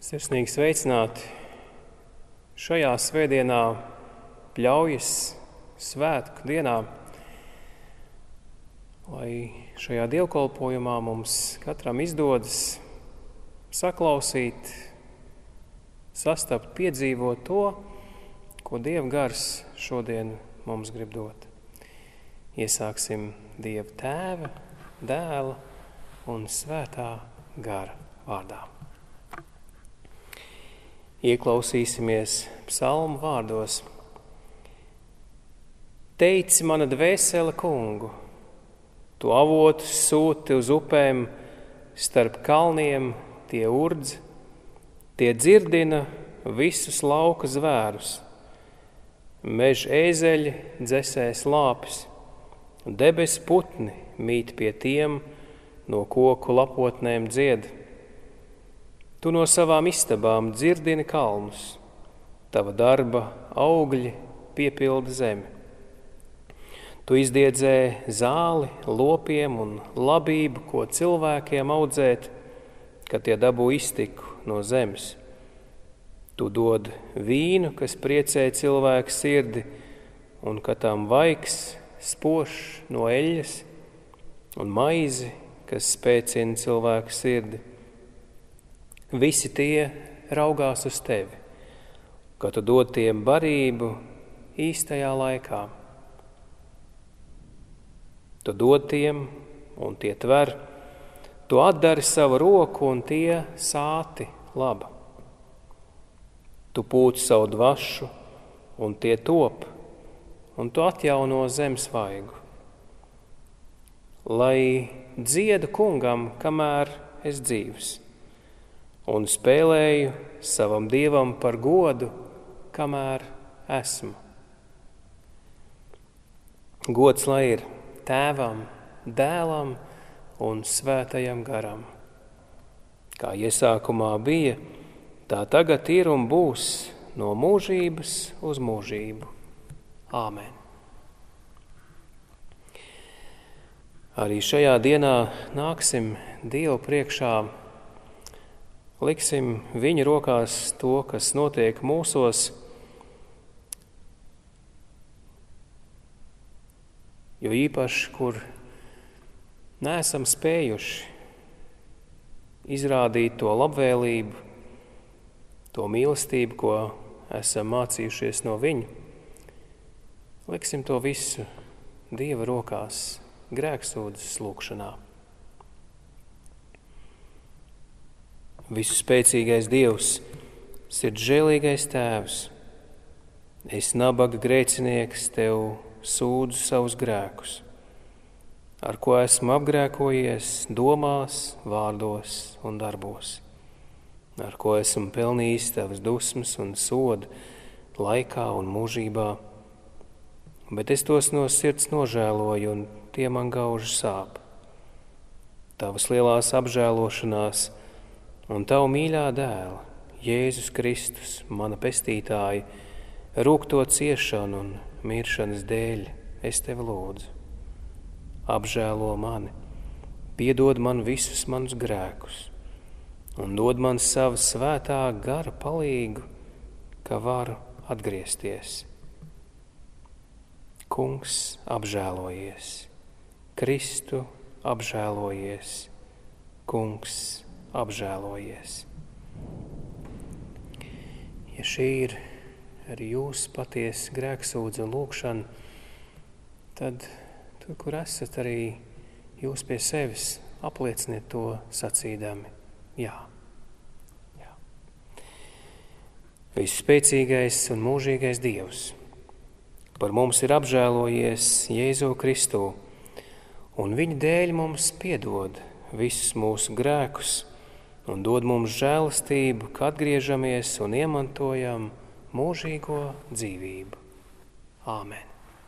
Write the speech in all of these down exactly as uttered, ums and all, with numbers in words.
Sirsnīgi sveicināti šajā svētdienā, Pļaujas svētku dienā, lai šajā dievkalpojumā mums katram izdodas saklausīt, sastapt, piedzīvot to, ko Dieva gars šodien mums grib dot. Iesāksim Dieva Tēva, Dēla un Svētā gara vārdā. Ieklausīsimies psalmu vārdos. Teici mana dvēsele kungu, tu avotus sūti uz upēm, starp kalniem tie urdz, tie dzirdina visus lauka zvērus. Meža ēzeļi dzesēs lāpis, debes putni mīt pie tiem, no koku lapotnēm dzied. Tu no savām istabām dzirdini kalnus, tava darba augļi piepilda zemi. Tu izdiedzē zāli lopiem un labību, ko cilvēkiem audzēt, kad tie dabū iztiku no zemes. Tu dod vīnu, kas priecē cilvēku sirdi, un kad tam vaigs spožs no eļļas, un maizi, kas spēcina cilvēku sirdi. Visi tie raugās uz tevi, ka tu dod tiem barību īstajā laikā. Tu dod tiem, un tie tver, tu atdari savu roku, un tie sāti laba. Tu pūti savu dvašu, un tie top, un tu atjauno zemes vaigu. Lai dziedu kungam, kamēr es dzīvs, un spēlēju savam Dievam par godu, kamēr esmu. Gods lai ir Tēvam, Dēlam un Svētajam garam. Kā iesākumā bija, tā tagad ir un būs no mūžības uz mūžību. Āmen. Arī šajā dienā nāksim Dievu priekšā, liksim viņa rokās to, kas notiek mūsos, jo īpaši, kur neesam spējuši izrādīt to labvēlību, to mīlestību, ko esam mācījušies no viņa, liksim to visu Dieva rokās grēksūdzes lūgšanā. Visu spēcīgais Dievs, sirdžēlīgais Tēvs, es nabaga grēcinieks tev sūdzu savus grēkus, ar ko esmu apgrēkojies domās, vārdos un darbos, ar ko esmu pelnījis tavas dusmas un sodu laikā un mūžībā, bet es tos no sirds nožēloju un tie man gauži sāp. Tavas lielās apžēlošanās un tavu mīļā dēla, Jēzus Kristus, mana pestītāja, rūgto ciešanu un miršanas dēļ, es tevi lūdzu. Apžēlo mani, piedod man visus manus grēkus un dod man savu svētā gara palīgu, ka varu atgriezties. Kungs apžēlojies, Kristu apžēlojies, Kungs apžēlojies. Ja šī ir arī jūsu patiesa grēksūdze un lūgšana, tad tur, kur esat, arī jūs pie sevis aplieciniet to sacīdami. Jā, jā. Visspēcīgais un mūžīgais Dievs par mums ir apžēlojies Jēzu Kristu, un viņa dēļ mums piedod visus mūsu grēkus un dod mums žēlastību, kad atgriežamies un iemantojam mūžīgo dzīvību. Āmen.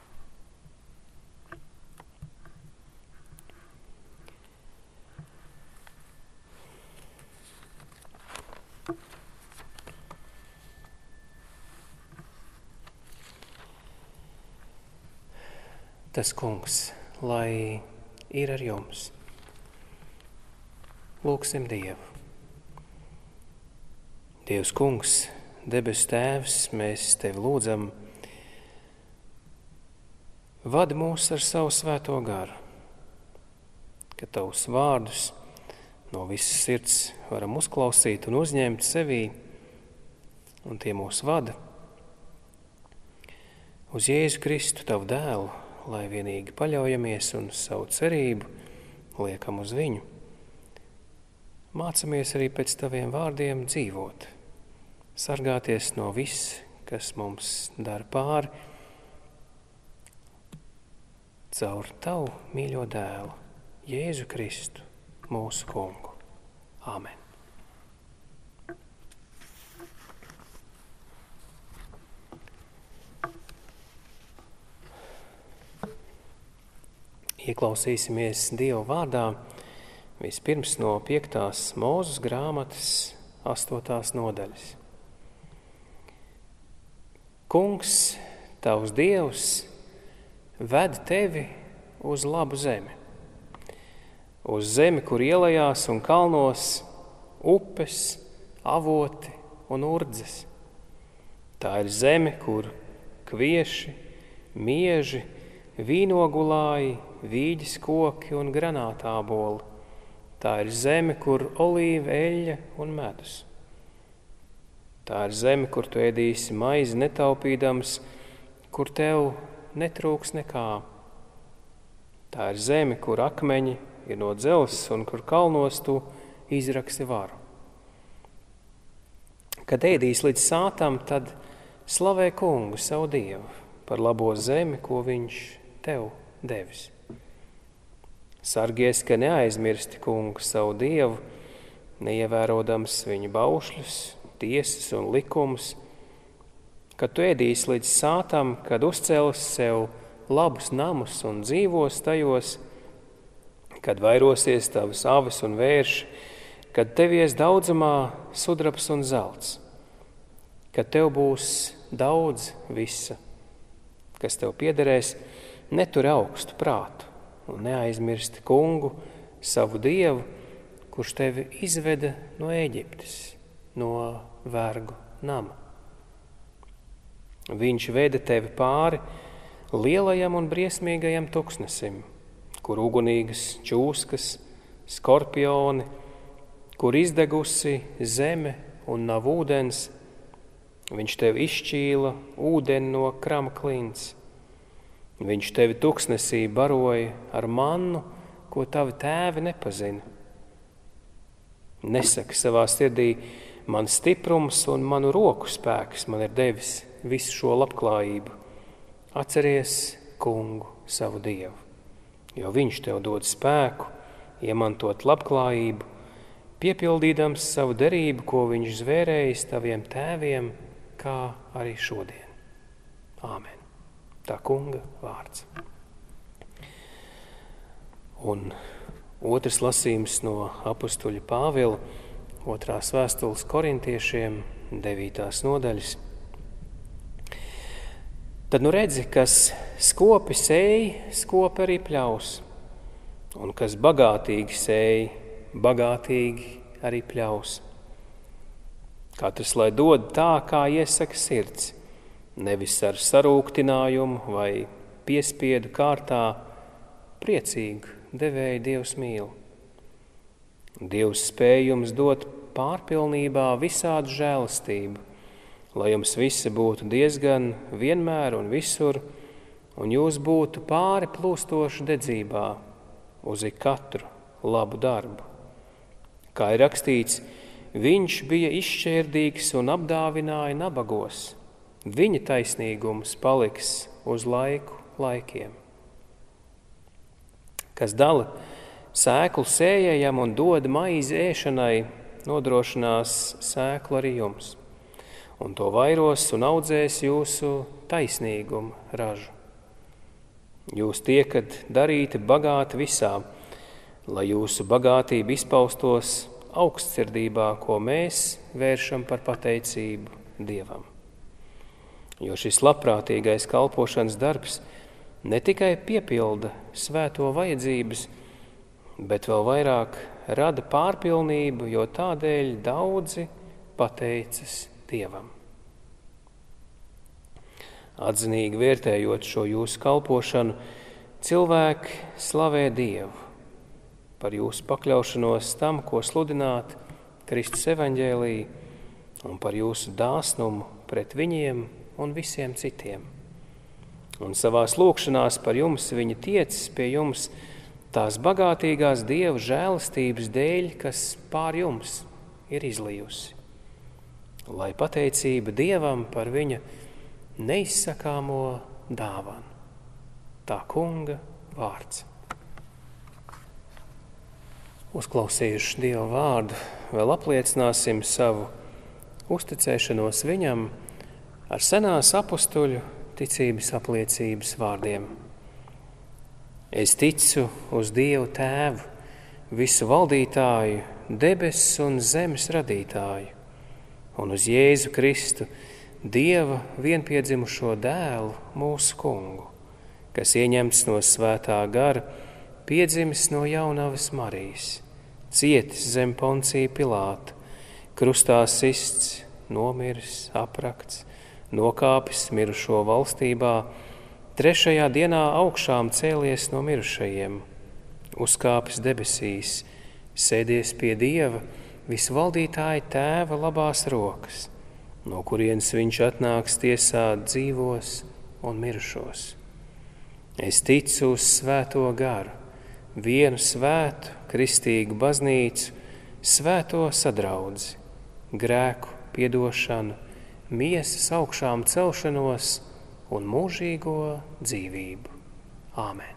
Tas Kungs, lai ir ar jums. Lūgsim Dievu. Dievs kungs, debesu tēvs, mēs tevi lūdzam, vadi mūs ar savu svēto garu, ka tavus vārdus no visas sirds varam uzklausīt un uzņemt sevī, un tie mūs vada uz Jēzu Kristu, tavu dēlu, lai vienīgi paļaujamies un savu cerību liekam uz viņu. Mācamies arī pēc taviem vārdiem dzīvot, sargāties no viss, kas mums dara pāri, caur tavu mīļo dēlu, Jēzu Kristu, mūsu kungu. Āmen. Ieklausīsimies Dieva vārdā vispirms no piektās Mūzes grāmatas astotās nodaļas. Kungs, tavs Dievs, ved tevi uz labu zemi, uz zemi, kur ielajās un kalnos upes, avoti un urdzes. Tā ir zeme, kur kvieši, mieži, vīnogulāji, vīģes koki un granātāboli. Tā ir zeme, kur olīva, eļļa un medus. Tā ir zeme, kur tu ēdīsi maizi netaupīdams, kur tev netrūks nekā. Tā ir zeme, kur akmeņi ir no dzelzs un kur kalnos tu izraksi varu. Kad ēdīs līdz sātam, tad slavē kungu, savu Dievu, par labo zemi, ko viņš tev devis. Sargies, ka neaizmirsti kungu, savu Dievu, neievērodams viņa baušļus, tiesas un likumus, kad tu ēdīs līdz sātam, kad uzcels sev labus namus un dzīvos tajos, kad vairosies tavas avis un vērši, kad tevies daudzumā sudrabs un zelts, kad tev būs daudz visa, kas tev piederēs, neturi augstu prātu un neaizmirsti kungu, savu Dievu, kurš tevi izveda no Ēģiptes, no vergu nama. Viņš veda tevi pāri lielajam un briesmīgajam tuksnesim, kur ugunīgas čūskas, skorpioni, kur izdegusi zeme un nav ūdens. Viņš tevi izšķīla ūdeni no krama klints. Viņš tevi tuksnesī baroja ar mannu, ko tavi tēvi nepazina. Nesaki savā sirdī, man stiprums un manu roku spēks man ir devis visu šo labklājību. Atceries kungu, savu Dievu, jo viņš tev dod spēku iemantot labklājību, piepildīdams savu derību, ko viņš zvērējis taviem tēviem, kā arī šodien. Āmen. Tā kunga vārds. Un otrs lasījums no apustuļa Pāvila, otrās vēstules korintiešiem, devītās nodaļas. Tad nu redzi, kas skopi sēj, skopi arī pļaus, un kas bagātīgi sēj, bagātīgi arī pļaus. Katrs lai dod tā, kā iesaka sirds, nevis ar sarūktinājumu vai piespiedu kārtā, priecīgu devēju Dievs mīl. Dievs spēj jums dot pārpilnībā visādu žēlastību, lai jums visi būtu diezgan vienmēr un visur, un jūs būtu pāri plūstoši dedzībā uz ikatru labu darbu. Kā ir rakstīts, viņš bija izšķērdīgs un apdāvināja nabagos. Viņa taisnīgums paliks uz laiku laikiem. Kas dala sēklu sējējam un dod maizi ēšanai, nodrošinās sēklu arī jums, un to vairos un audzēs jūsu taisnīgumu ražu. Jūs tiekat darīti bagāti visā, lai jūsu bagātība izpaustos augstsirdībā, ko mēs vēršam par pateicību Dievam. Jo šis labprātīgais kalpošanas darbs ne tikai piepilda svēto vajadzības, bet vēl vairāk rada pārpilnību, jo tādēļ daudzi pateicas Dievam. Atzinīgi vērtējot šo jūsu kalpošanu, cilvēki slavē Dievu par jūsu pakļaušanos tam, ko sludināt Kristus evaņģēlī, un par jūsu dāsnumu pret viņiem un visiem citiem. Un savās lūkšanās par jums viņa tiecas pie jums tās bagātīgās Dieva žēlastības dēļ, kas pār jums ir izlijusi, lai pateicība Dievam par viņa neizsakāmo dāvanu. Tā kunga vārds. Uzklausījuši Dieva vārdu, vēl apliecināsim savu uzticēšanos viņam ar senās apustuļu ticības apliecības vārdiem. Es ticu uz Dievu Tēvu, visu valdītāju, debesis un zemes radītāju, un uz Jēzu Kristu, Dieva vienpiedzimušo dēlu, mūsu kungu, kas ieņemts no svētā gara, piedzimis no jaunavas Marijas, cietis zem Poncija Pilāta, krustā sists, nomiris, aprakts, nokāpis mirušo valstībā, trešajā dienā augšām cēlies no mirušajiem, uzkāpis debesīs, sēdies pie Dieva, visvaldītāja Tēva labās rokas, no kurienes viņš atnāks tiesāt dzīvos un mirušos. Es ticu uz svēto garu, vienu svētu, kristīgu baznīcu, svēto sadraudzi, grēku piedošanu, miesas augšām celšanos un mūžīgo dzīvību. Āmen.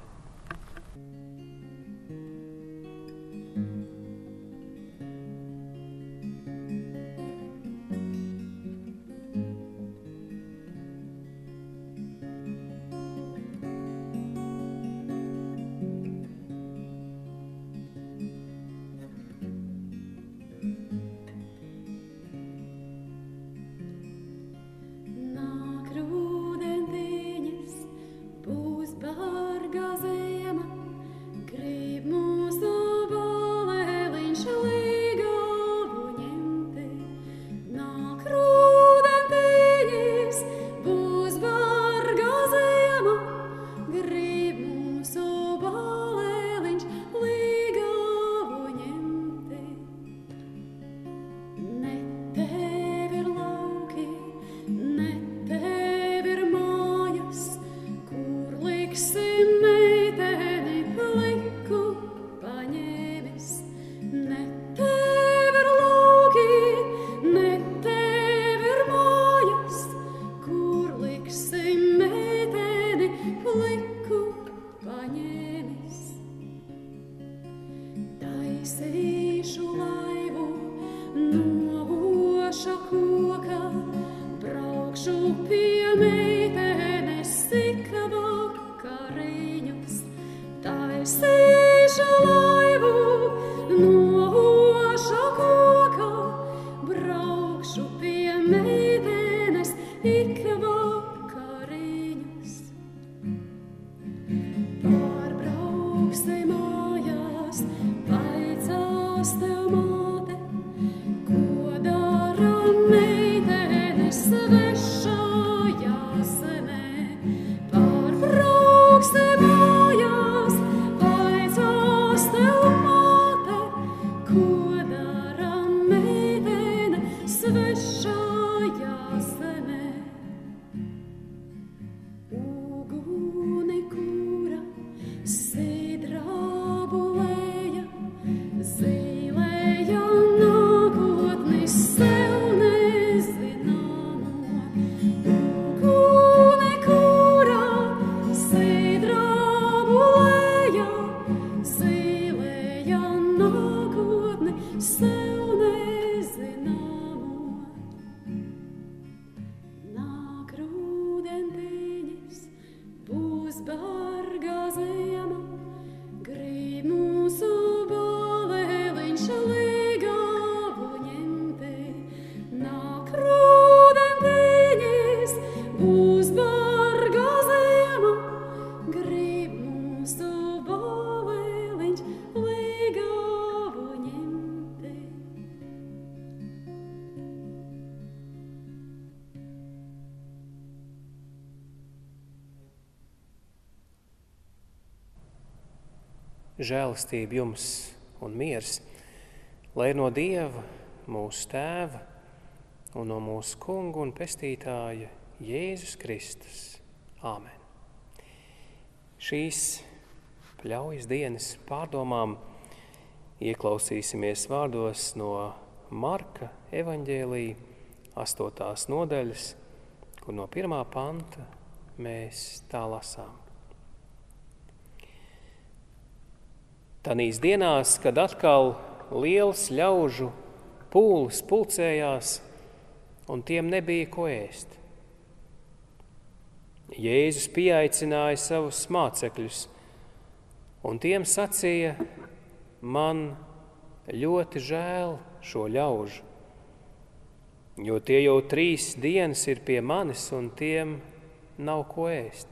Mūsu bāvēliņš līgavu ņemti. žēlastība jums un miers, lai ir no Dieva, mūsu Tēva un no mūsu Kunga un Pestītāja Jēzus Kristus. Āmen. Šīs pļaujas dienas pārdomām ieklausīsimies vārdos no Marka evaņģēlija astotās nodaļas, kur no pirmā panta mēs tā lasām. Tanīs dienās, kad atkal liels ļaužu pūlis pulcējās, un tiem nebija ko ēst. Jēzus pieaicināja savus mācekļus, un tiem sacīja: man ļoti žēl šo ļaužu, jo tie jau trīs dienas ir pie manis, un tiem nav ko ēst.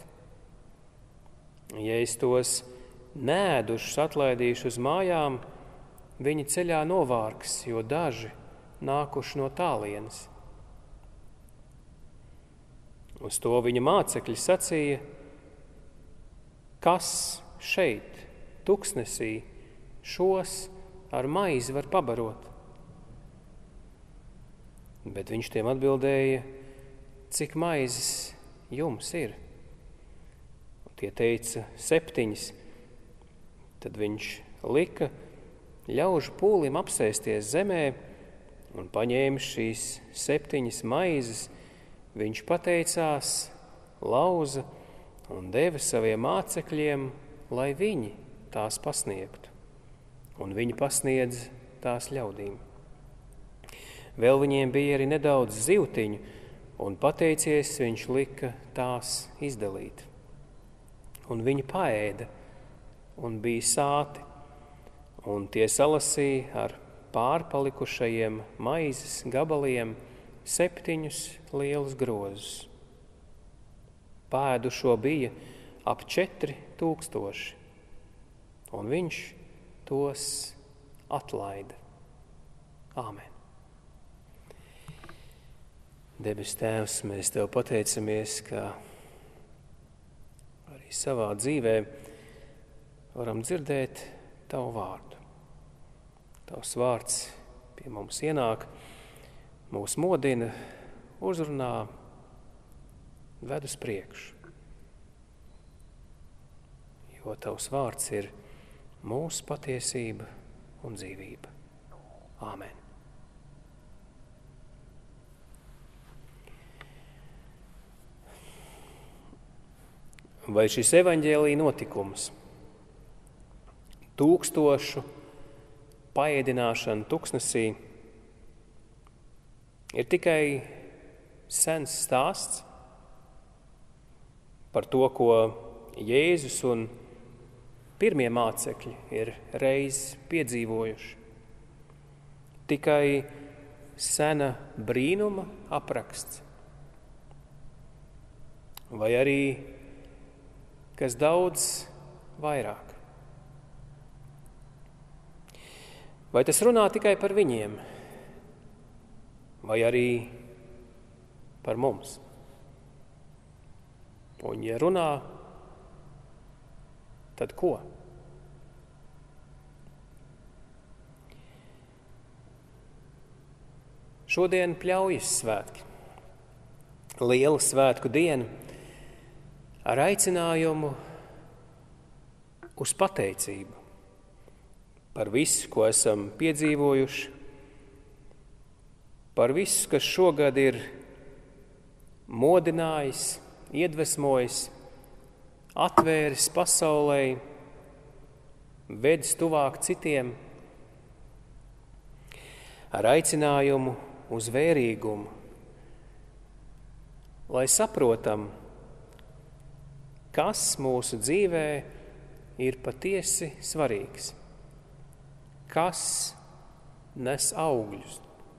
Ja es tos nēdušus atlaidīšu uz mājām, viņi ceļā novārgs, jo daži nākuši no tālienes. Uz to viņa mācekļi sacīja: kas šeit, tuksnesī, šos ar maizi var pabarot? Bet viņš tiem atbildēja: cik maizes jums ir? Un tie teica: septiņas. Tad viņš lika ļaužu pūlim apsēsties zemē, un paņēmis šīs septiņas maizes, viņš pateicās, lauza un deva saviem mācekļiem, lai viņi tās pasniegtu. Un viņi pasniedz tās ļaudīm. Vēl viņiem bija arī nedaudz zivtiņu, un pateicies, viņš lika tās izdalīt. Un viņi paēda un bija sāti, un tie salasīja ar pārpalikušajiem maizes gabaliem septiņus lielus grozus. Pēdušo bija ap četri tūkstoši, un viņš tos atlaida. Āmen. Debes Tēvs, mēs Tev pateicamies, ka arī savā dzīvē varam dzirdēt Tavu vārdu. Tavs vārds pie mums ienāk, mūs modina, uzrunā, ved uz priekšu. Jo Tavs vārds ir mūsu patiesība un dzīvība. Āmen. Vai šis evaņģēlija notikums, tūkstošu paēdināšana tuksnesī, ir tikai sens stāsts par to, ko Jēzus un pirmie mācekļi ir reiz piedzīvojuši? Tikai sena brīnuma apraksts? Vai arī kas daudz vairāk? Vai tas runā tikai par viņiem, vai arī par mums? Un ja runā, tad ko? Šodien pļaujas svētki, liela svētku diena ar aicinājumu uz pateicību par visu, ko esam piedzīvojuši, par visu, kas šogad ir modinājis, iedvesmojis, atvēris pasaulē, vedis tuvāk citiem, ar aicinājumu uz vērīgumu, lai saprotam, kas mūsu dzīvē ir patiesi svarīgs, kas nes augļus.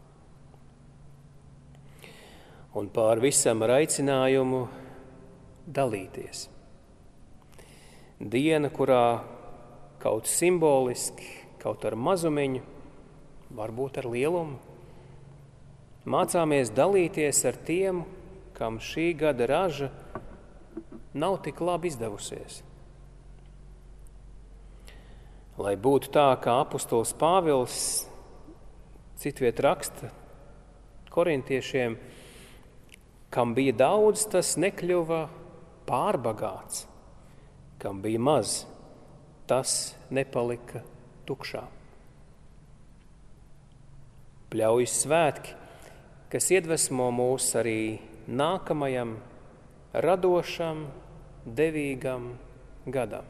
Un pār visam ar aicinājumu dalīties. Diena, kurā kaut simboliski, kaut ar mazumiņu, varbūt ar lielumu, mācāmies dalīties ar tiem, kam šī gada raža nav tik labi izdevusies. Lai būtu tā, kā apustulis Pāvils citviet raksta korintiešiem, kam bija daudz, tas nekļuva pārbagāts, kam bija maz, tas nepalika tukšā. Pļaujas svētki, kas iedvesmo mūs arī nākamajam radošam, devīgam gadam.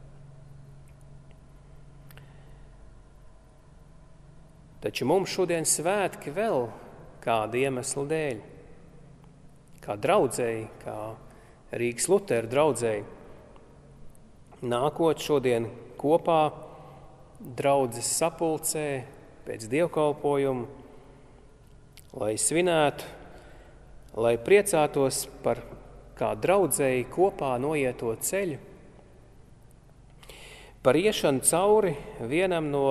Taču mums šodien svētki vēl kāda iemesla dēļ. Kā draudzēji, kā Rīgas Luteru draudzēji, nākot šodien kopā draudzes sapulcē pēc dievkalpojumu, lai svinētu, lai priecātos par kā draudzēji kopā noieto ceļu, par iešanu cauri vienam no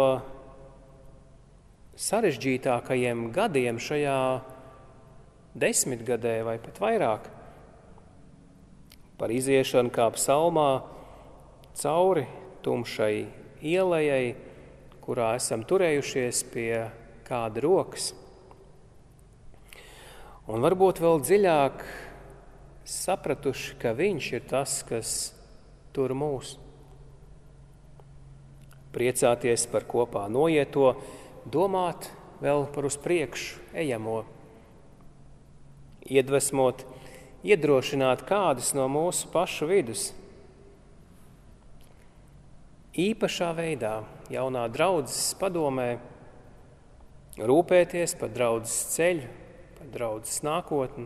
sarežģītākajiem gadiem šajā desmitgadē vai pat vairāk, par iziešanu kā psalmā cauri tumšai ielejai, kurā esam turējušies pie kāda rokas. Un varbūt vēl dziļāk sapratuši, ka viņš ir tas, kas tur mūs. Priecāties par kopā noieto, domāt vēl par uz priekšu ejamo, iedvesmot, iedrošināt kādus no mūsu pašu vidus. Īpašā veidā jaunā draudzes padomē rūpēties par draudzes ceļu, par draudzes nākotni,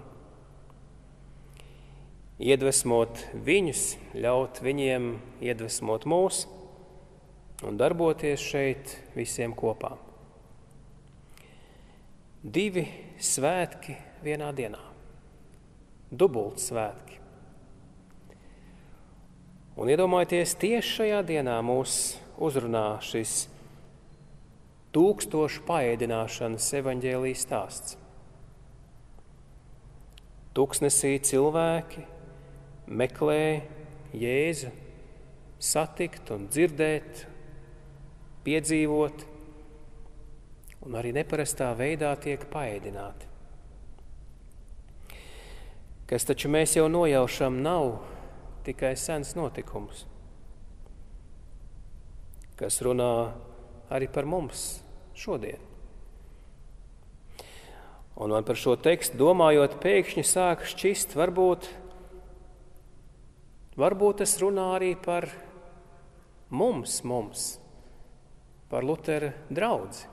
iedvesmot viņus, ļaut viņiem iedvesmot mūs un darboties šeit visiem kopā. Divi svētki vienā dienā, dubult svētki. Un iedomājieties, tieši šajā dienā mūs uzrunā šis tūkstošu paēdināšanas evaņģēlijas stāsts. Tuksnesī cilvēki meklē Jēzu, satikt un dzirdēt, piedzīvot, un arī neparastā veidā tiek paēdināti. Kas taču mēs jau nojaušam nav tikai sens notikums, kas runā arī par mums šodien. Un man par šo tekstu domājot, pēkšņi sāk šķist, varbūt, varbūt tas runā arī par mums, mums, par Lutera draudzi.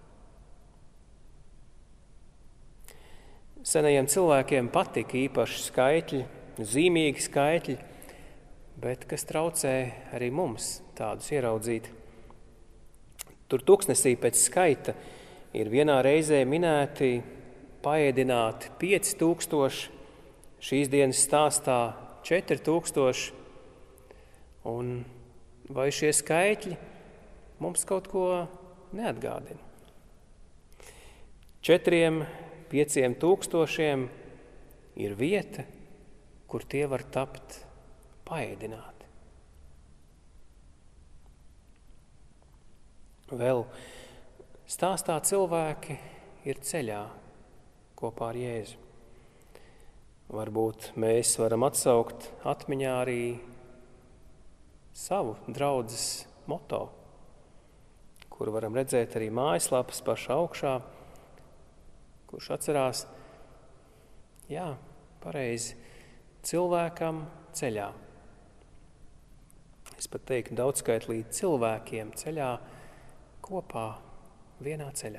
Senajiem cilvēkiem patika īpaši skaitļi, zīmīgi skaitļi, bet kas traucē arī mums tādus ieraudzīt. Tur Tuksnesī pēc skaita ir vienā reizē minēti paēdināti pieci tūkstoši, šīs dienas stāstā četri tūkstoši, un vai šie skaitļi mums kaut ko neatgādina? Četriem Pieciem tūkstošiem ir vieta, kur tie var tapt paēdināti. Vēl stāstā cilvēki ir ceļā kopā ar Jēzu. Varbūt mēs varam atsaukt atmiņā arī savu draudzes moto, kuru varam redzēt arī mājaslapas pašā augšā, kurš atcerās, jā, pareizi, cilvēkam ceļā. Es pat teiktu daudzskaitlī cilvēkiem ceļā, kopā vienā ceļā.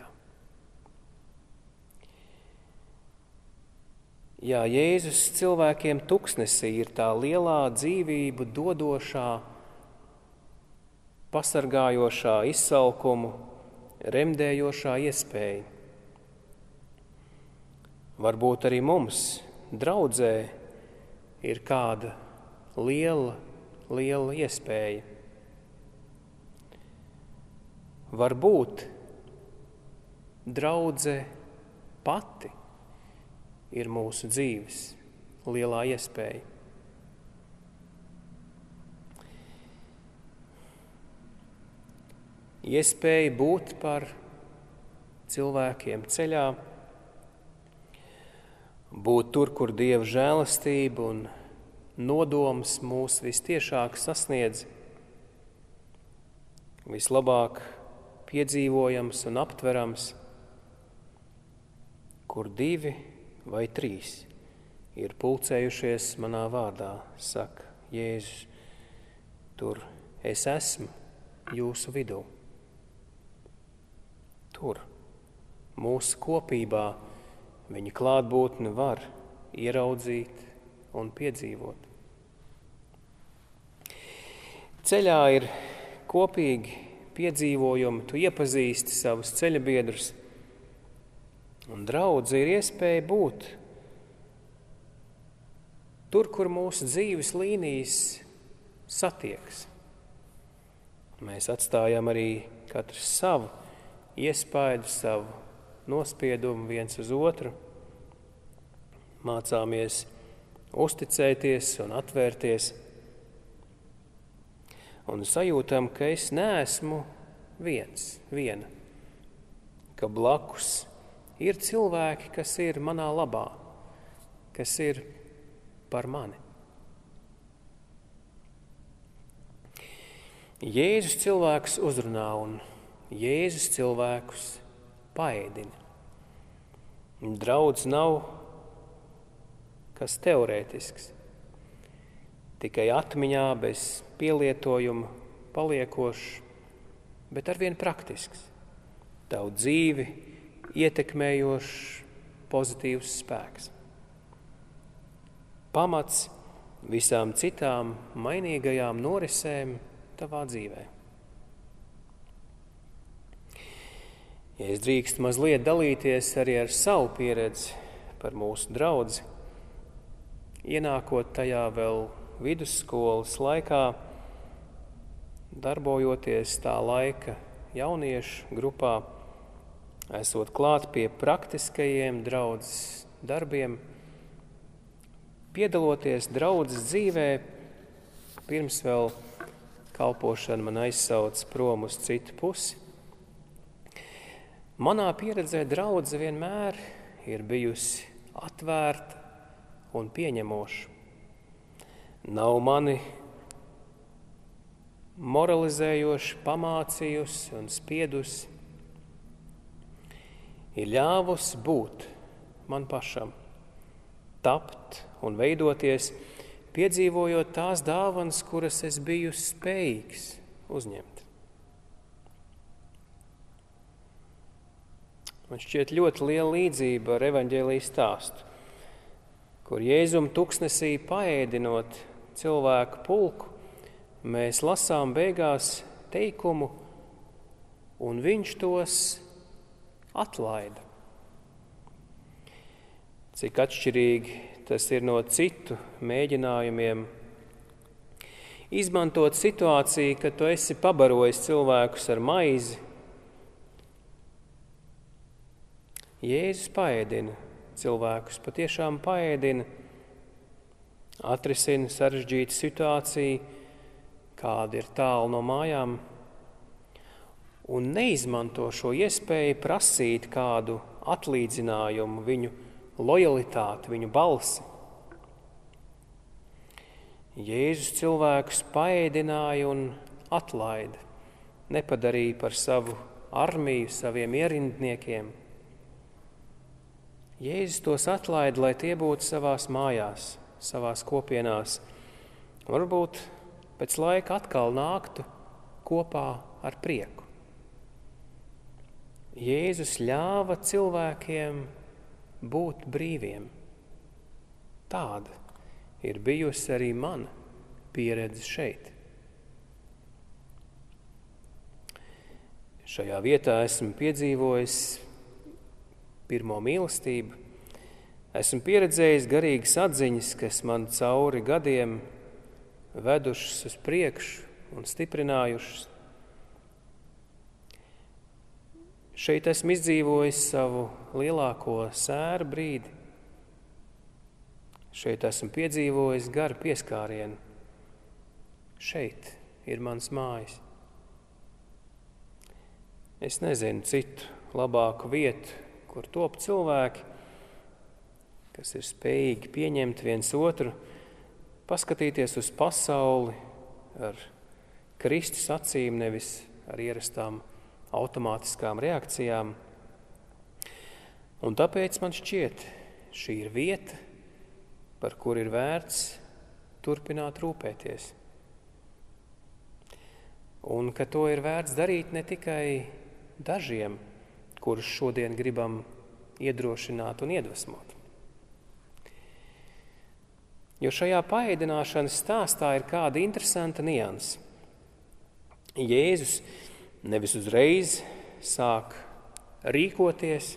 Jā, Jēzus cilvēkiem Tuksnesī ir tā lielā dzīvību dodošā, pasargājošā, izsalkumu, remdējošā iespēja. Varbūt arī mums, draudzē, ir kāda liela, liela iespēja. Varbūt draudze pati ir mūsu dzīves lielā iespēja. iespēju būt par cilvēkiem ceļā, būt tur, kur Dieva žēlastība un nodoms mūs vistiešāk sasniedz, vislabāk piedzīvojams un aptverams, kur divi vai trīs ir pulcējušies manā vārdā, saka Jēzus, tur es esmu jūsu vidū. Tur, mūsu kopībā, viņa klātbūtni var ieraudzīt un piedzīvot. Ceļā ir kopīgi piedzīvojumi, tu iepazīsti savus ceļabiedrus, un draudze ir iespēja būt tur, kur mūsu dzīves līnijas satiekas. Mēs atstājam arī katrs savu iespaidu, savu nospiedumu viens uz otru, mācāmies uzticēties un atvērties, un sajūtam, ka es neesmu viens, viena, ka blakus ir cilvēki, kas ir manā labā, kas ir par mani. Jēzus cilvēkus uzrunā un Jēzus cilvēkus paēdina. Draudz nav kas teorētisks, tikai atmiņā bez pielietojuma paliekošs, bet arvien praktisks, tavu dzīvi ietekmējošs pozitīvs spēks. Pamats visām citām mainīgajām norisēm tavā dzīvē. Ja es drīkstu mazliet dalīties arī ar savu pieredzi par mūsu draudzi, ienākot tajā vēl vidusskolas laikā, darbojoties tā laika jauniešu grupā, esot klāt pie praktiskajiem draudzes darbiem, piedaloties draudzes dzīvē, pirms vēl kalpošana man aizsauc prom uz citu pusi. Manā pieredzē draudze vienmēr ir bijusi atvērta un pieņemoša. Nav mani moralizējoši pamācījusi un spiedusi. Ir ļāvusi būt man pašam, tapt un veidoties, piedzīvojot tās dāvanas, kuras es biju spējīgs uzņemt. Man šķiet ļoti liela līdzība ar evaņģēlijas stāstu, kur Jēzum tuksnesī paēdinot cilvēku pulku, mēs lasām beigās teikumu, un viņš tos atlaida. Cik atšķirīgi tas ir no citu mēģinājumiem izmantot situāciju, kad tu esi pabarojis cilvēkus ar maizi. Jēzus paēdina cilvēkus, patiešām paēdina, atrisina sarežģītu situāciju, kāda ir tālu no mājām, un neizmanto šo iespēju prasīt kādu atlīdzinājumu, viņu lojalitāti, viņu balsi. Jēzus cilvēkus paēdināja un atlaida, nepadarīja par savu armiju, saviem ierindniekiem. Jēzus tos atlaida, lai tie būtu savās mājās, savās kopienās. Varbūt pēc laika atkal nāktu kopā ar prieku. Jēzus ļāva cilvēkiem būt brīviem. Tāda ir bijusi arī mana pieredze šeit. Šajā vietā esmu piedzīvojis pirmo mīlestību. Esmu pieredzējis garīgas atziņas, kas man cauri gadiem vedušas uz priekšu un stiprinājušas. Šeit esmu izdzīvojis savu lielāko sēru brīdi. Šeit esmu piedzīvojis garu pieskārienu. Šeit ir mans mājas. Es nezinu citu labāku vietu, kur top cilvēki, kas ir spējīgi pieņemt viens otru, paskatīties uz pasauli ar Kristus acīm, nevis ar ierastām automātiskām reakcijām. Un tāpēc man šķiet, šī ir vieta, par kur ir vērts turpināt rūpēties. Un ka to ir vērts darīt ne tikai dažiem, kurus šodien gribam iedrošināt un iedvesmot. Jo šajā paēdināšanas stāstā ir kāda interesanta nianse. Jēzus nevis uzreiz sāk rīkoties,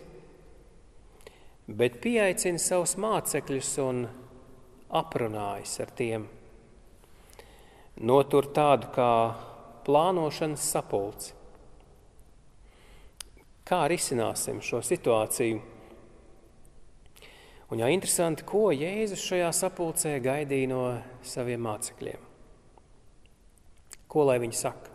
bet pieaicina savus mācekļus un aprunājas ar tiem. Notur tādu kā plānošanas sapulci. Kā risināsim šo situāciju? Un jā, interesanti, ko Jēzus šajā sapulcē gaidīja no saviem mācekļiem. Ko lai viņi saka?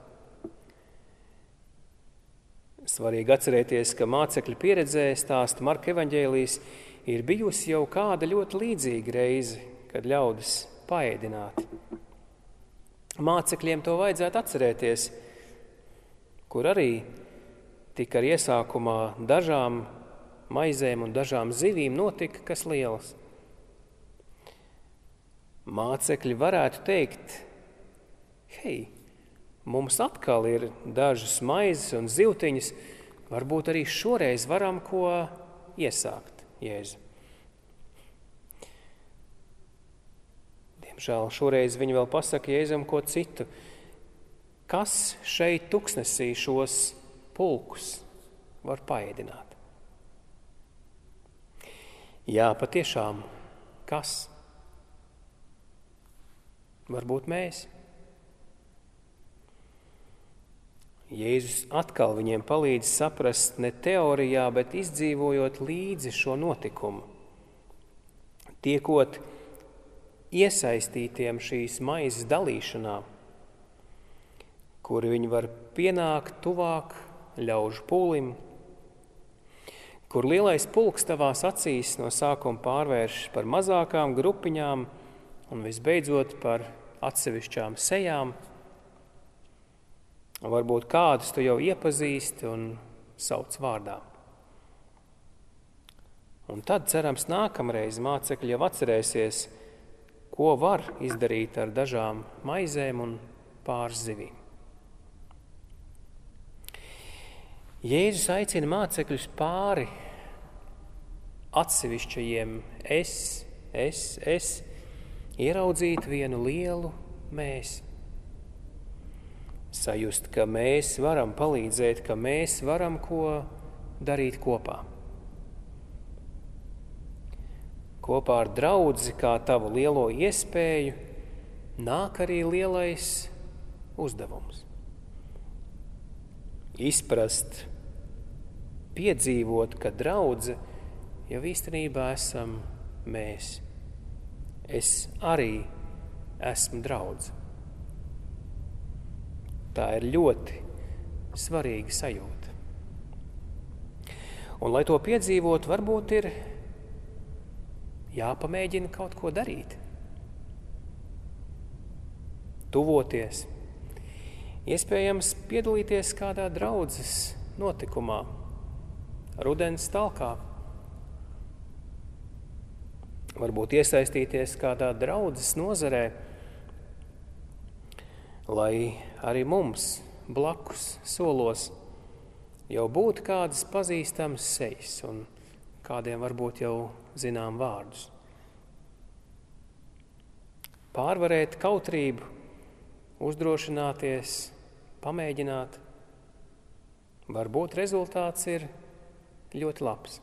Svarīgi atcerēties, ka mācekļu pieredzē, stāsta Marka evaņģēlijs, ir bijusi jau kāda ļoti līdzīga reize, kad ļaudis paēdināti. Mācekļiem to vajadzētu atcerēties, kur arī tika ar iesākumā dažām maizēm un dažām zivīm notika kas liels. Mācekļi varētu teikt, hei, mums atkal ir dažas maizes un zivtiņas, varbūt arī šoreiz varam ko iesākt, Jēzu. Diemžēl šoreiz viņi vēl pasaka Jēzum ko citu. Kas šeit tuksnesī šos pulkus var paēdināt? Jā, patiešām, kas? Varbūt mēs. Jēzus atkal viņiem palīdz saprast ne teorijā, bet izdzīvojot līdzi šo notikumu. Tiekot iesaistītiem šīs maizes dalīšanā, kur viņi var pienākt tuvāk ļaužu pūlim, kur lielais pulks tavās acīs no sākuma pārvēršas par mazākām grupiņām un visbeidzot par atsevišķām sejām. Varbūt kādus tu jau iepazīsti un sauc vārdā. Un tad, cerams, nākamreiz mācekļi jau atcerēsies, ko var izdarīt ar dažām maizēm un pāris zivīm. Jēzus aicina mācekļus pāri atsevišķajiem es, es, es, ieraudzīt vienu lielu mēs. Sajust, ka mēs varam palīdzēt, ka mēs varam ko darīt kopā. Kopā ar draudzi, kā tavu lielo iespēju, nāk arī lielais uzdevums. Izprast, piedzīvot, ka draudze jau īstenībā esam mēs. Es arī esmu draudze. Tā ir ļoti svarīga sajūta. Un, lai to piedzīvot, varbūt ir jāpamēģina kaut ko darīt. Tuvoties. Iespējams, piedalīties kādā draudzes notikumā, rudens talkā. Varbūt iesaistīties kādā draudzes nozarē, lai arī mums blakus solos jau būtu kādas pazīstamas sejas un kādiem varbūt jau zinām vārdus. Pārvarēt kautrību, uzdrošināties, pamēģināt. Varbūt rezultāts ir ļoti labs.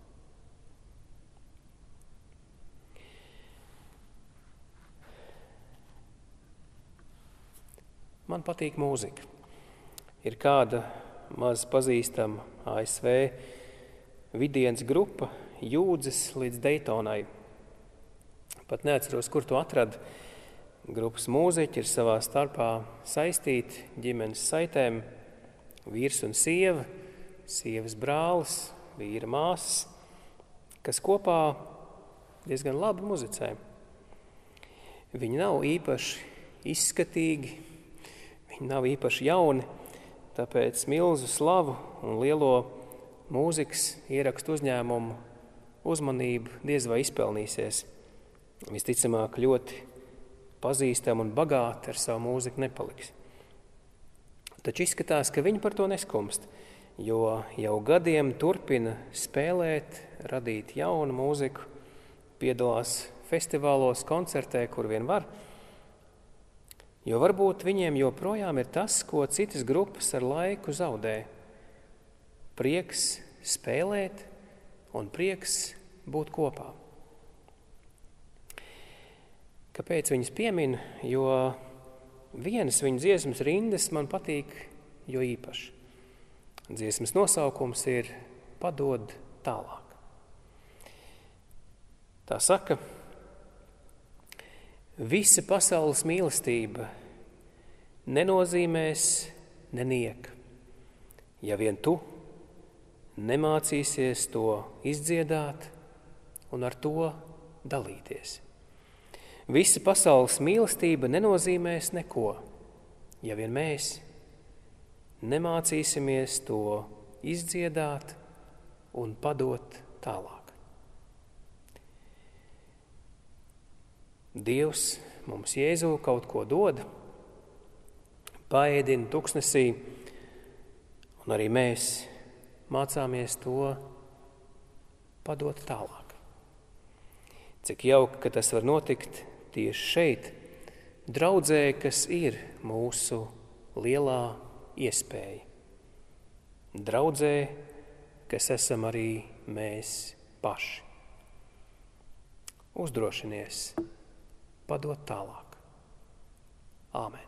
Man patīk mūzika. Ir kāda maz pazīstama A S V vidienas grupa Jūdzes līdz Daytonai. Pat neatceros, kur to atradu. Grupas mūziķi ir savā starpā saistīti ģimenes saitēm, Vīrs un sieva, sievas brālis, vīra māsas, kas kopā diezgan labi muzicē. Viņi nav īpaši izskatīgi, viņi nav īpaši jauni, tāpēc milzu slavu un lielo mūzikas ierakstu uzņēmumu uzmanību diez vai izpelnīsies. Visticamāk ļoti pazīstami un bagāti ar savu mūziku nepaliks. Taču izskatās, ka viņi par to neskumst, jo jau gadiem turpina spēlēt, radīt jaunu mūziku, piedalās festivālos, koncertē, kur vien var. Jo varbūt viņiem joprojām ir tas, ko citas grupas ar laiku zaudē. Prieks spēlēt un prieks būt kopā. Kāpēc viņas piemin? Jo vienas viņa dziesmas rindas man patīk jo īpaši. Dziesmas nosaukums ir Padod tālāk. Tā saka: visa pasaules mīlestība nenozīmēs neniek, ja vien tu nemācīsies to izdziedāt un ar to dalīties. Visa pasaules mīlestība nenozīmēs neko, ja vien mēs nemācīsimies to izdziedāt un padot tālāk. Dievs mums Jēzu kaut ko dod, paēdina tuksnesī, un arī mēs mācāmies to padot tālāk. Cik jauki, ka tas var notikt tieši šeit, draudzē, kas ir mūsu lielā iespēja. Draudzē, kas esam arī mēs paši. Uzdrošinies padot tālāk. Āmen.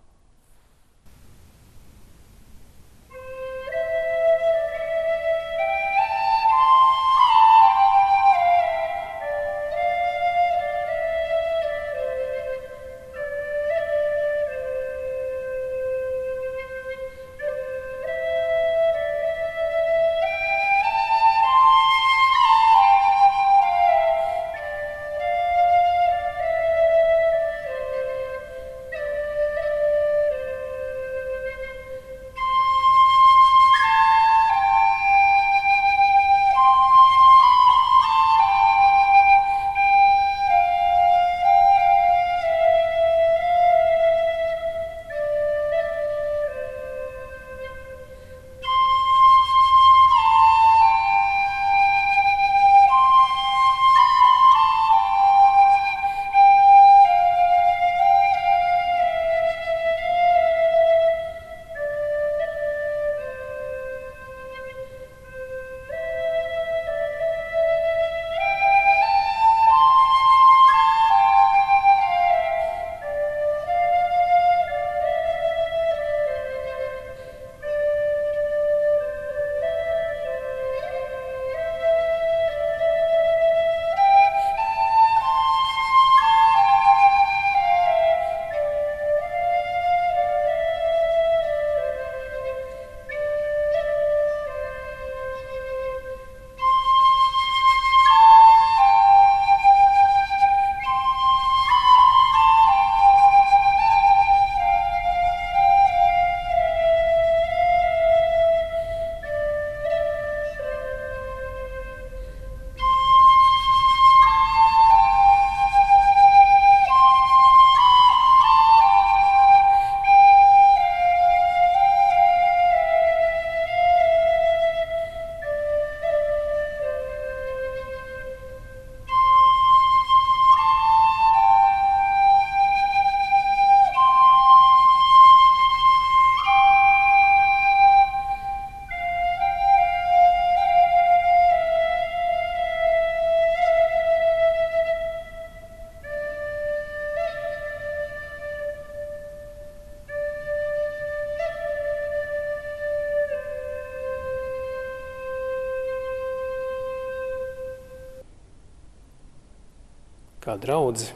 Kā draudzi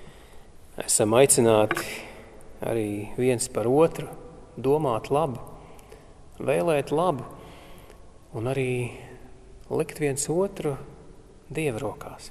esam aicināti arī viens par otru domāt labu vēlēt labu un arī likt viens otru Dieva rokās.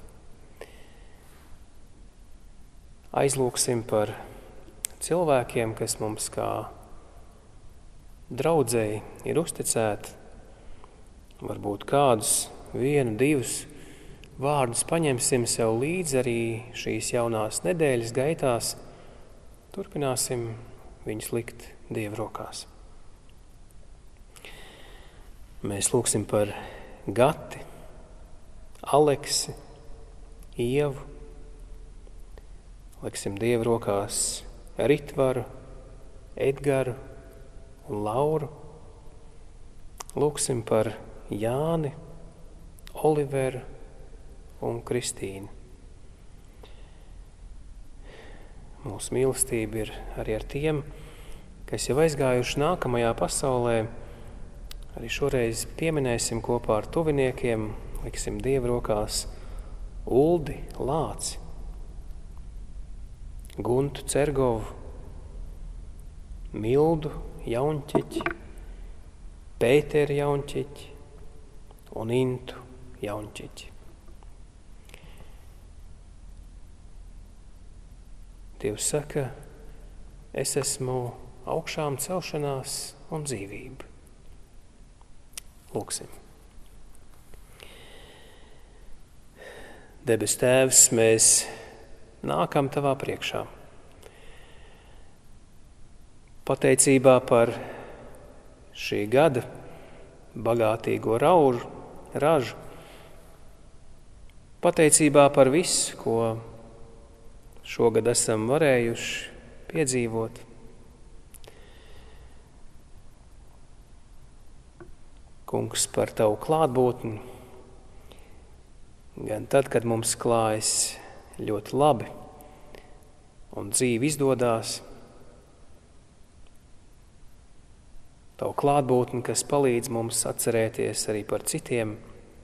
Aizlūksim par cilvēkiem, kas mums kā draudzēji ir uzticēti. Varbūt kādus, vienu, divus vārdus paņemsim sev līdzi arī šīs jaunās nedēļas gaitās. Turpināsim viņus likt Dieva rokās. Mēs lūksim par Gati, Aleksi, Ievu. Liksim Dieva rokās Ritvaru, Edgaru un Lauru. Lūksim par Jāni, Oliveru un Kristīnu. Mūsu mīlestība ir arī ar tiem, kas jau aizgājuši nākamajā pasaulē. Arī šoreiz pieminēsim kopā ar tuviniekiem, liksim Dieva rokās Uldi Lāci, Guntu Cergovu, Mildu Jaunķiķi, Pēteri Jaunķiķi un Intu Jaunķiķi. Dievs saka, es esmu augšām celšanās un dzīvība. Lūksim. Debes Tēvs, mēs nākam Tavā priekšā. Pateicībā par šī gada bagātīgo raužu, ražu. Pateicībā par visu, ko šogad esam varējuši piedzīvot. Kungs, par Tavu klātbūtni, gan tad, kad mums klājas ļoti labi un dzīve izdodās. Tavu klātbūtni, kas palīdz mums atcerēties arī par citiem.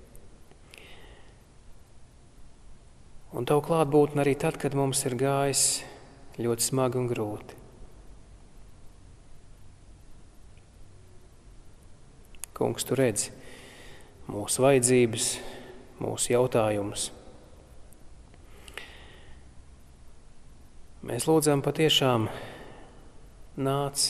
Un Tavu klātbūtni arī tad, kad mums ir gājis ļoti smagi un grūti. Kungs, Tu redzi mūsu vajadzības, mūsu jautājumus. Mēs lūdzam patiešām nāc,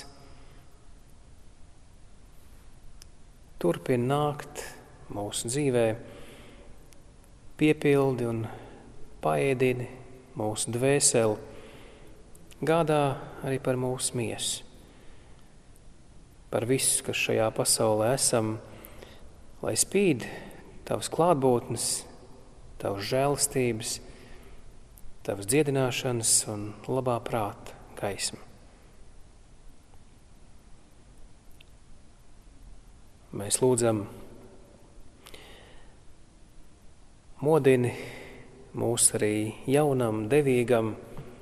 turpin nākt mūsu dzīvē, piepildi un paēdini mūsu dvēseli, gādā arī par mūsu miesu, par visu, kas šajā pasaulē esam, lai spīd Tavas klātbūtnes, Tavas žēlastības, Tavas dziedināšanas un labā prāta gaisma. Mēs lūdzam, modini mūs arī jaunam, devīgam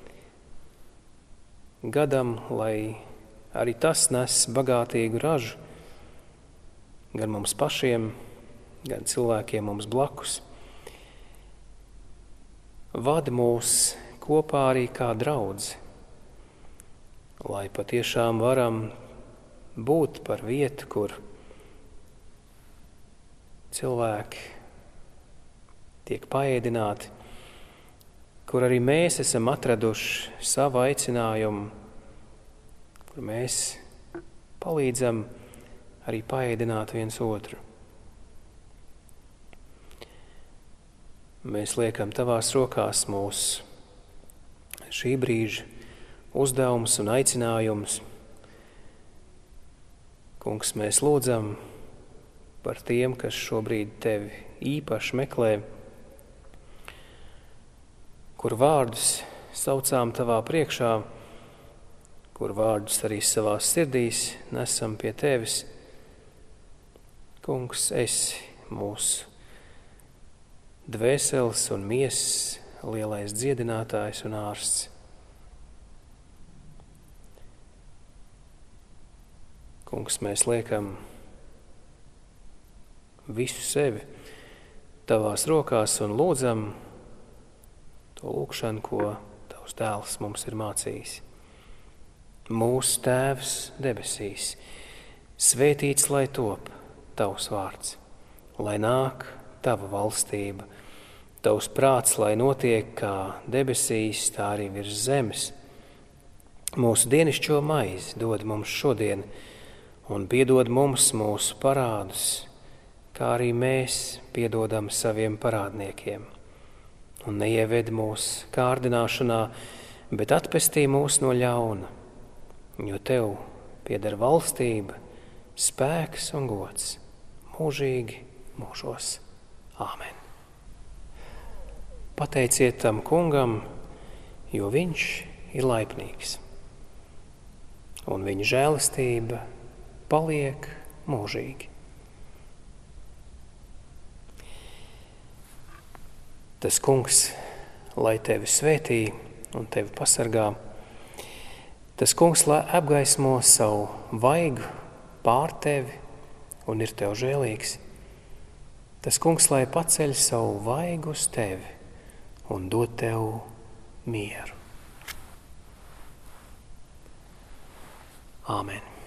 gadam, lai arī tas nes bagātīgu ražu gan mums pašiem, gan cilvēkiem mums blakus. Vadi mūs kopā arī kā draudzi, lai patiešām varam būt par vietu, kur cilvēki tiek paēdināti, kur arī mēs esam atraduši savu aicinājumu, kur mēs palīdzam arī paēdināt viens otru. Mēs liekam Tavās rokās mūsu šī brīža uzdevums un aicinājums. Kungs, mēs lūdzam par tiem, kas šobrīd Tevi īpaši meklē, kur vārdus saucām Tavā priekšā, kur vārdus arī savās sirdīs nesam pie Tevis. Kungs, esi mūsu dvēseles un miesas lielais dziedinātājs un ārsts. Kungs, mēs liekam visu sevi Tavās rokās un lūdzam to lūkšanu, ko Tavs dēls mums ir mācījis. Mūsu Tēvs debesīs, Svētīts lai top tavs vārds, lai nāk tava valstība, tavs prāts, lai notiek kā debesīs, tā arī virs zemes. Mūsu dienascho maizi dod mums šodien, un piedod mums mūsu parādus, kā arī mēs piedodam saviem parādniekiem. Un neieved mūs kārdināšanā, bet atpestī mūs no ļauna, jo tev pieder valstība, spēks un gods mūžīgi mūžos. Āmen. Pateiciet tam kungam, jo viņš ir laipnīgs, un viņa žēlastība paliek mūžīgi. Tas kungs, lai tevi svētī un tevi pasargā, tas kungs, lai apgaismo savu vaigu pār tevi un ir tev žēlīgs. Tas kungs, lai paceļ savu vaigu uz tevi un dod tev mieru. Āmen.